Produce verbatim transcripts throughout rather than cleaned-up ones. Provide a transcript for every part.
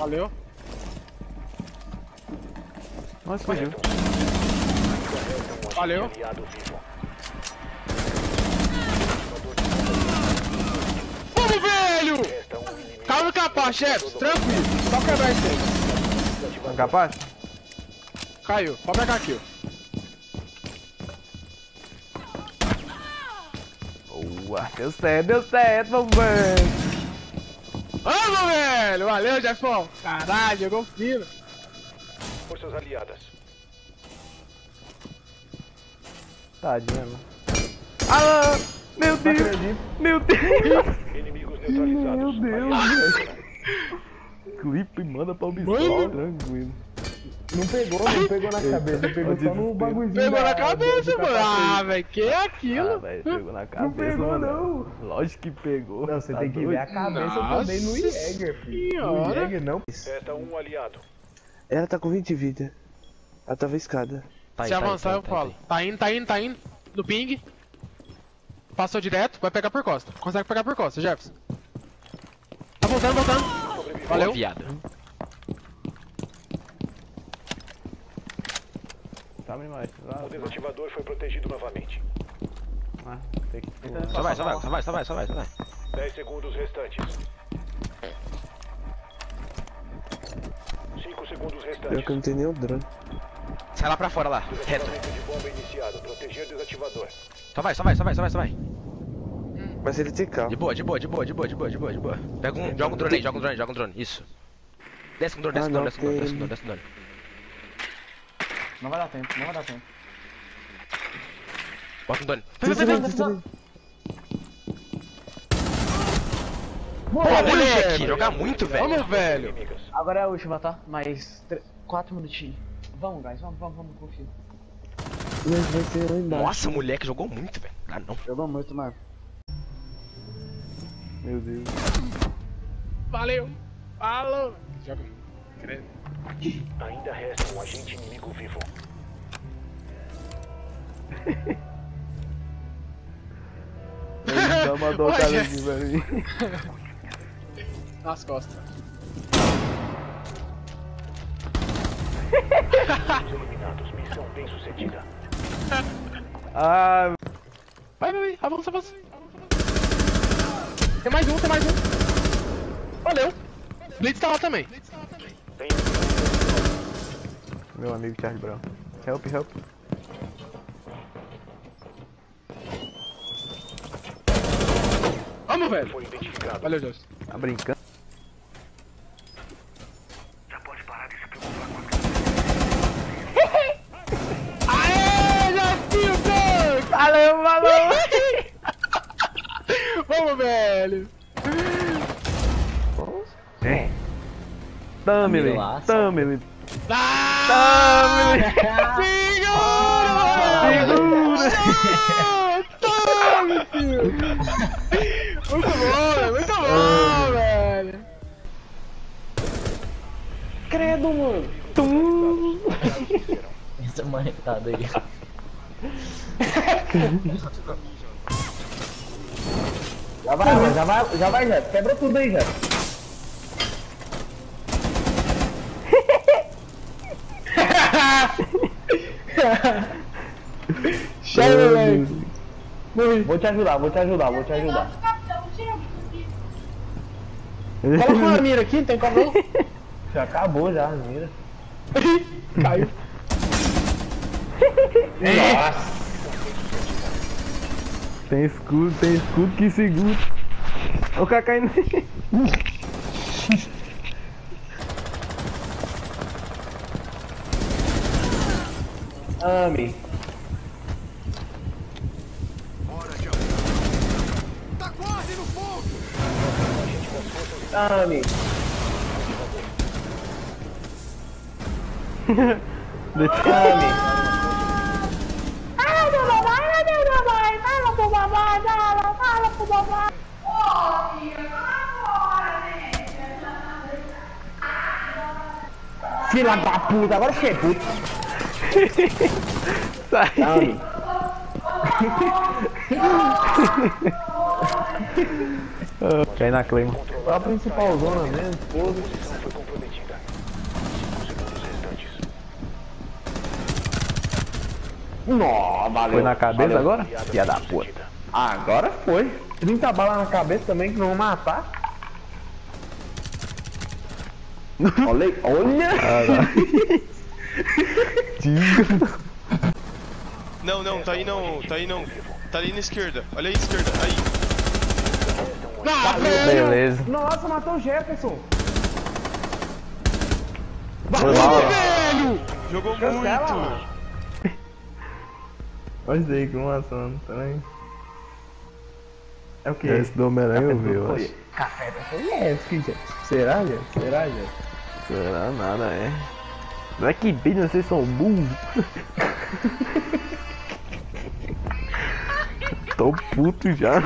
Valeu. Nossa, fugiu. Valeu. Vamos, velho! Calma, capaz, chefe. Tranquilo. Só quebrar esse aí. Tá capaz? Caiu. Pode pegar aqui, ó. Boa, deu certo, deu certo, vamos ver. Vamos, velho! Valeu, Jeffão! Caralho, jogou fino! Forças aliadas. Tadinha, mano. Ah, meu Deus! Meu Deus! Inimigos Meu neutralizados. Deus, velho! Clipe, manda pra observar, tranquilo. Não pegou, não pegou na cabeça, pegou só no bagulhozinho. Pegou da- na cabeça, do mano! capacete. Ah, velho, que é Ah, aquilo? velho, pegou na cabeça, pegou, mano. não. Lógico que pegou. Não, você Tá tem que doido? ver a cabeça Nossa também no Jäger, filho. No senhora. Jäger não. Resta um aliado. Ela tá com vinte de vida. Ela tava escada. Se avançar, eu falo. Tá indo, tá indo, tá indo. No ping. Passou direto, vai pegar por costa. Consegue pegar por costa, Jefferson. Tá voltando, voltando. Valeu. Viado. Tá me mais. O desativador foi protegido novamente. Ah, tem que... Só vai, só vai, só vai, só vai, só vai, só vai. dez segundos restantes. cinco segundos Pior restantes. que eu não tenho nem o drone. Sai lá pra fora lá, reto. Desarmamento de bomba iniciado. Proteger desativador. Só vai, só vai, só vai, só vai, só vai. Mas ele tem De carro. boa, de boa, de boa, de boa, de boa, de boa, de boa. Pega um, joga um drone aí, joga um drone, joga um drone, isso. Desce com drone, desce Ah, com drone, não, desce com drone, desce com tem- drone, desce com drone. Não vai dar tempo, não vai dar tempo. Bota um drone. Boa, Moleque, jogar muito, velho. Vamos, velho. Inimigas. Agora é a última, tá? Mais quatro minutinhos. Vamos, guys, vamos, vamos, vamos, confia. Mas vai ser lá embaixo. Nossa, moleque, jogou muito, velho. Ah, não. Jogou muito, mano. Meu Deus. Valeu. Falou. Joga. Credo. Ainda resta um agente inimigo vivo. Ele dá uma docada Olha. aqui pra mim. Nas costas. Os eliminados. Missão bem sucedida. Ah, Vai, vai, vai. Avança, avança. Tem mais um, tem mais um. Valeu. Blitz tá lá também. Tem meu amigo Charlie Brown. Help, help. Vamos, velho. foi identificado. Valeu, Jefferson. Tá brincando? Já pode parar de se preocupar com a Aê, Jefferson! Valeu, valeu! Vamos, velho. É. Tamile, Tamile. Ah! Segura! Tome, filho! Muito bom, velho. Muito bom, velho. Credo, mano. Tum. Essa marretada aí. Já vai, mano, já vai, já vai, já. Quebrou tudo aí, já. Chega, velho. Vou te ajudar, vou te ajudar, vou te ajudar. Coloca uma mira aqui, não tem como não? Já acabou já, mira. Caiu. Nossa. Tem escudo, tem escudo que segura. O cara caindo. Ame. Ame. Ame. Filha da puta, agora você é puto. Sai. Ame. Ah, cai na claim. É a principal zona mesmo, foda-se. Missão foi comprometida. Nó, valeu. Foi na cabeça valeu. agora? Filha da puta. Ah, agora foi. trinta balas na cabeça também que não vão matar. Olha aí, olha! Não, não, tá aí não, tá aí não. Tá ali na esquerda, olha aí, esquerda, aí. Ah, velho! Beleza. Nossa, matou o Jefferson! Foi mal. Velho! Jogou Cancela, muito. mano. Olha isso aí, que uma ação também. É o que? Esse do Homem-Aranha eu vi, eu acho. Café da Fiesp, gente. Será, gente? Será, gente? Será nada, é. Não é que bem, vocês são burros. Tô puto já.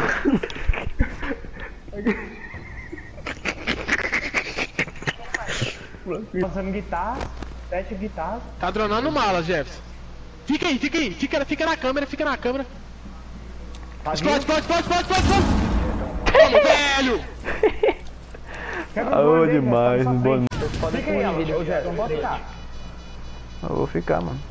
Passando guitarra, sete guitarras. Tá dronando mala, Jefferson. Fica aí, fica aí. Fica, fica na câmera, fica na câmera. Explode, explode, explode, explode, explode, explode. Vamos, velho! Aô, demais, um bom. Fica aí, ô Jefferson, pode ficar. Eu vou ficar, mano.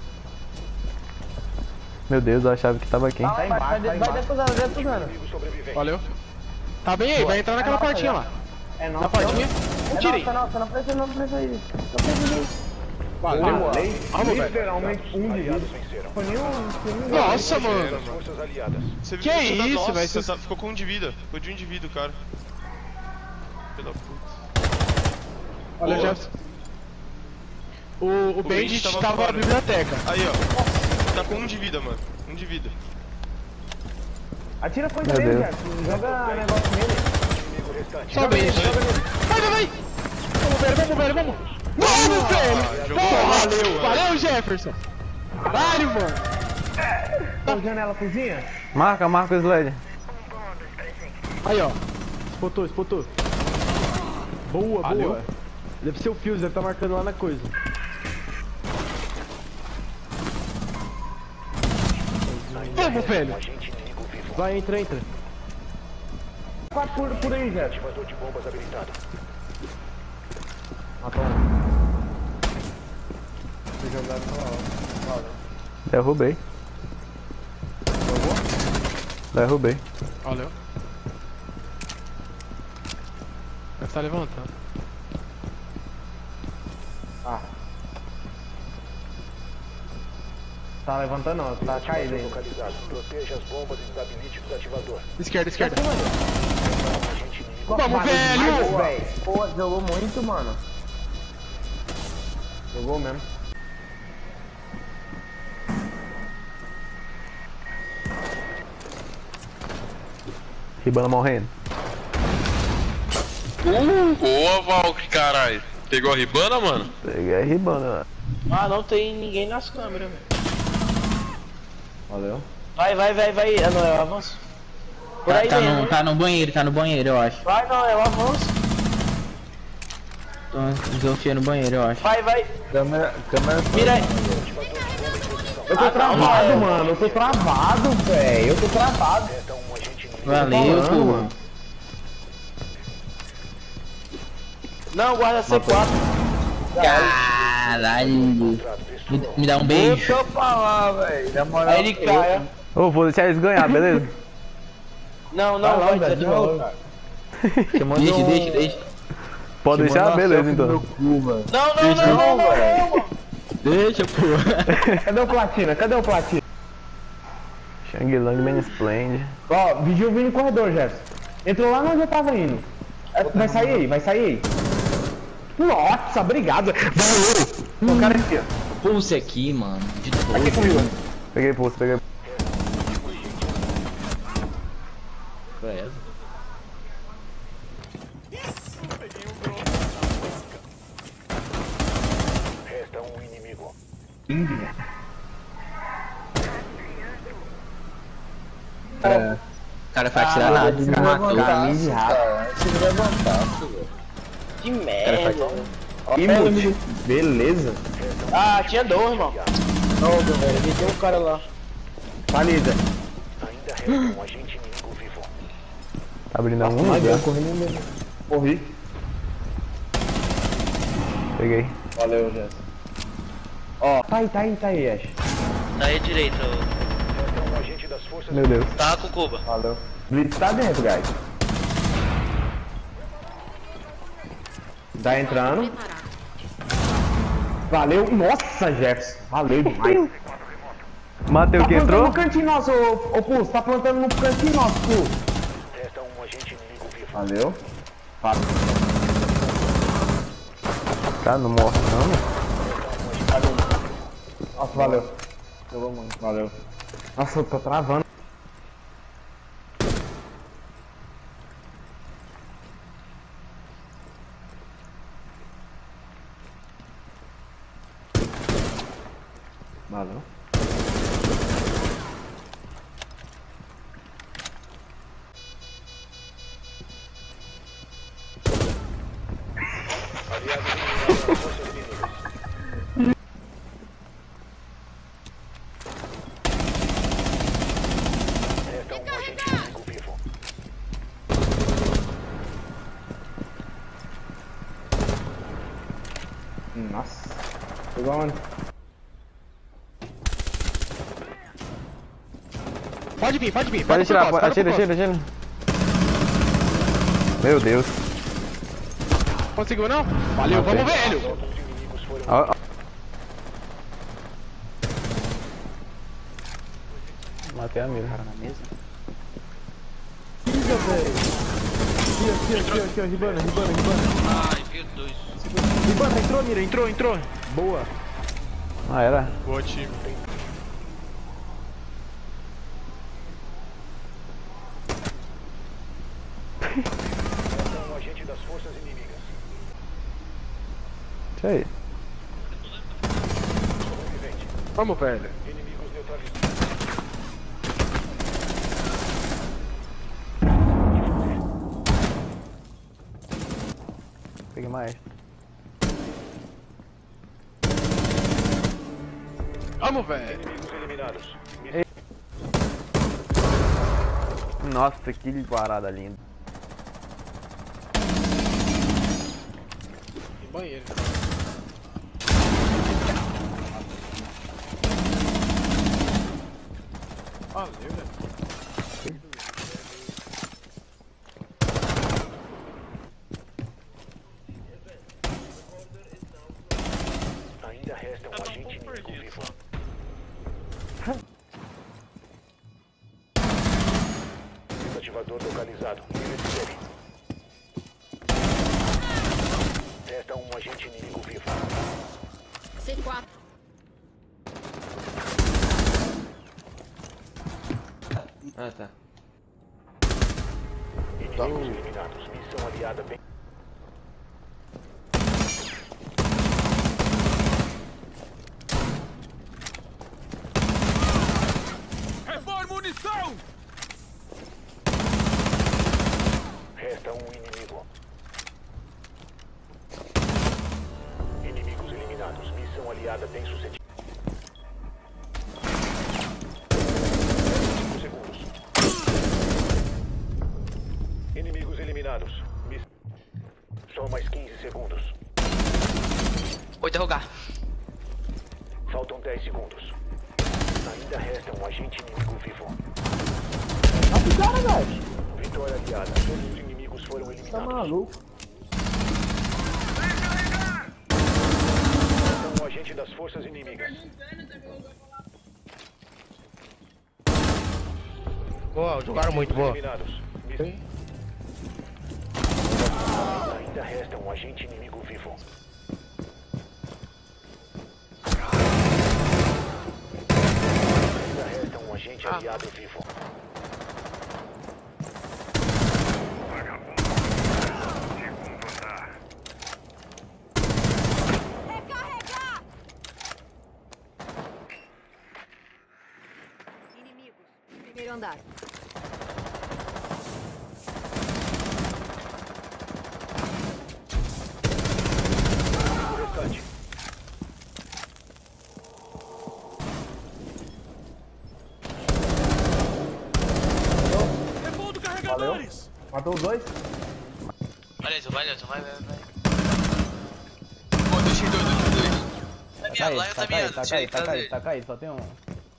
Meu Deus, eu achava que tava aqui. Tá embaixo, vai defusando, vai defusando. Valeu. Tá bem aí, vai entrar naquela nossa, portinha já. lá. É Na nossa, portinha. Um tiro aí. nossa, nossa, não precisa, não precisa aí. Não precisa aí. Valeu. Vamos, velho. literalmente um de vida. Foi nem um... foi nem um- Nossa, mano. Forças aliadas. Você viu Que você tá- isso, nossa, velho, Você você- tá- ficou com um de vida, ficou de um de vida, o cara. Filho da puta. Olha, Boa. Jefferson. O, o O Bandit Bandit tava tava na fora. biblioteca. Aí, ó. Tá com um de vida, mano. Um de vida. Atira coisa Meu nele, Deus. Jefferson. Joga negócio nele. Só o Bandit. Vai, vai, vai. Vamos, velho, vamos, velho, vamos. Vamos, velho. jogou Porra, muito, valeu. mano. Valeu, Jefferson. Caralho, mano. Tá janela cozinha? Marca, marca o sled. Aí, ó. Spotou, spotou. Boa, Valeu. boa. Deve ser o Fuse, deve estar marcando lá na coisa. Vamos, velho. Vai, entra, entra. Quatro por, por aí, Jefferson. Ativador de bombas habilitado. Derrubei. Derrubei. Valeu. Deve estar levantando. Tá levantando não, tá caído aí. Localizado. Proteja as bombas e desabilite o desativador. Esquerda, esquerda. Agente inimigo. Vamos, velho. Véi. Pô, jogou muito, mano. Jogou mesmo. Ribana morrendo. Uh, boa, Valk, caralho. Pegou a ribana, mano? Peguei a Ribana, mano. Ah, não tem ninguém nas câmeras, velho. Valeu. Vai, vai, vai, vai. Ah, não, eu avanço. Por Tá, aí tá, mesmo. no, tá no banheiro, tá no banheiro, eu acho. Vai, não, eu avanço. Tô desafiando no banheiro, eu acho. Vai, vai. Câmera, câmera. Mira aí. Eu tô Ah, travado, não, é. mano. Eu tô travado, velho. Eu tô travado. Valeu, falando, pô. mano. Não, guarda C quatro. Caralho. Me, me dá um beijo. Deixa eu falar, velho. Na moral. Aí ele cai, ó. Ô, vou deixar eles ganhar, beleza? Não, não, vai, vai de volta. Deixa, deixa, deixa. Pode deixar? Beleza, então. Não, não, não, não, não, não. Deixa, pô. Cadê o Platina? Cadê o Platina? Shang Lang Mansplaind. Ó, vigia vindo no corredor, Jefferson. Entrou lá onde eu tava indo. É, Vai sair aí, vai sair aí. Nossa, obrigado. Valeu. O cara aqui, ó. Pulse aqui, mano. De Aqui todo. comigo. Peguei pulso, peguei. Credo. Resta um inimigo. O cara foi atirar nada. Que merda. Ih, Mute. Beleza. Ah, tinha dois, irmão. Não, velho. Vi tem um cara lá. Valida. Ainda resta um agente inimigo vivo. Tá abrindo algum Mas eu lugar. corri no mesmo. Corri. Peguei. Valeu, Jefferson. Ó, tá aí, tá aí, tá aí, Ash. Tá aí direito. Resta um agente das forças Meu Deus. Tá com o Cuba. Valeu. Blitz tá dentro, guys. Tá entrando. Valeu. Nossa, Jefferson. Valeu demais. Matei o Tá que plantando entrou? no cantinho nosso, ô, ô Pulso. Tá plantando no cantinho nosso, Pulso. Resta um agente inimigo vivo. Valeu. Fácil. Cara, não morre não, né? Nossa, valeu. Jogou muito. Valeu. Nossa, eu tô travando. Valeu. Aliado eliminado das forças inimigas. Resta um agente inimigo vivo. Nossa. Pegou onde? Pode vir, pode vir. Pode Pega atirar, por pode, costa, atira, pega por atira, atira. Meu Deus. costa. Conseguiu não? Valeu, Matei. vamos, velho. Todos os inimigos foram Ó, ó. Matei a mira. Cara na mesa. Liga, velho. Aqui, aqui, aqui, aqui, ó. Ribana, ribana, ribana. Ai, viu dois. Ribana, entrou, mira, entrou, entrou. Boa. Ah, era? Boa, time. Resta um agente das forças inimigas. Isso aí. Sobrevivente. Vamos, velho. Inimigos neutralizados. Peguei mais. Vamos, velho. Inimigos eliminados. Nossa, que parada linda. Banheiro. Valeu, velho. Ainda resta um agente inimigo vivo. Desativador localizado. Livre dele. Resta um agente inimigo vivo. C quatro. Ah, tá. Inimigos eliminados. Missão aliada bem. Reforma munição! Resta um inimigo. Inimigos eliminados. Missão aliada bem sucedida. cinco segundos. Inimigos eliminados. Miss... Só mais quinze segundos. Vou interrogar. Faltam dez segundos. Ainda resta um agente inimigo vivo. Nossa, cara, velho. Vitória aliada. Todos os inimigos foram Tá eliminados. maluco? Resta um agente das forças inimigas. Boa, jogaram muito, boa. Eliminados. Ainda resta um agente inimigo vivo. Ainda resta um agente aliado vivo. Recarregar! Inimigos. Primeiro andar. Restante. Repondo carregadores! Matou os dois? Vai, Nelson, vai, Nelson, vai, vai, vai. Pô, deixei dois, deixei dois. Tá Tá miado, lá aí, eu tá tá caído, miado, tá deixa ele caído, tá caído, trazer. tá caído, só tem um.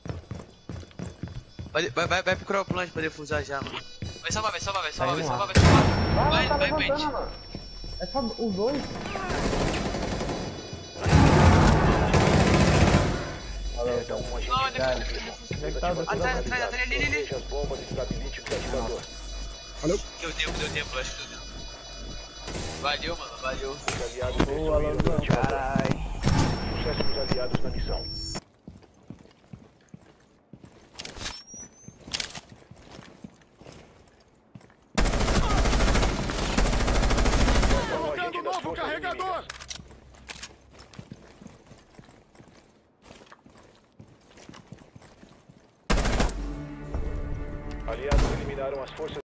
Vai, vai, vai, vai procurar o plant pra defusar já, mano. Vai salvar, vai salvar, vai salvar, vai Tá indo salvar, vai salvar. Vai, Vai, tá vai, levantando, pente. mano. É só os dois. Resta um agente Não, inimigo. Atrás, atrás, atrás, ali, ali, ali. Proteja as bombas e desabilite o desatirador. Deu tempo, deu tempo, acho que deu tempo. Valeu, mano, valeu. Os aliados destruíram o desatirador. Sucesso dos aliados na missão. Colocando novo carregador! Aliados eliminaram as forças